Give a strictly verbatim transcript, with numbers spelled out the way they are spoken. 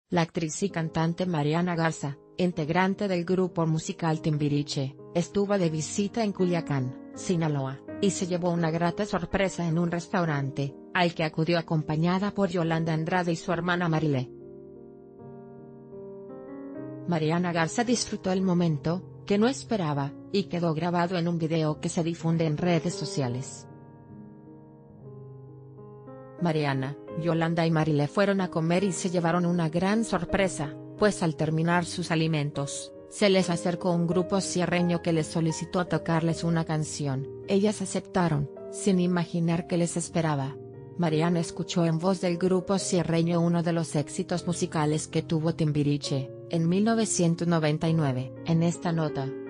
La actriz y cantante Mariana Garza, integrante del grupo musical Timbiriche, estuvo de visita en Culiacán, Sinaloa, y se llevó una grata sorpresa en un restaurante, al que acudió acompañada por Yolanda Andrade y su hermana Marilé. Mariana Garza disfrutó el momento, que no esperaba, y quedó grabado en un video que se difunde en redes sociales. Mariana, Yolanda y Marilé fueron a comer y se llevaron una gran sorpresa, pues al terminar sus alimentos, se les acercó un grupo sierreño que les solicitó tocarles una canción. Ellas aceptaron, sin imaginar qué les esperaba. Mariana escuchó en voz del grupo sierreño uno de los éxitos musicales que tuvo Timbiriche, en mil novecientos noventa y nueve. En esta nota,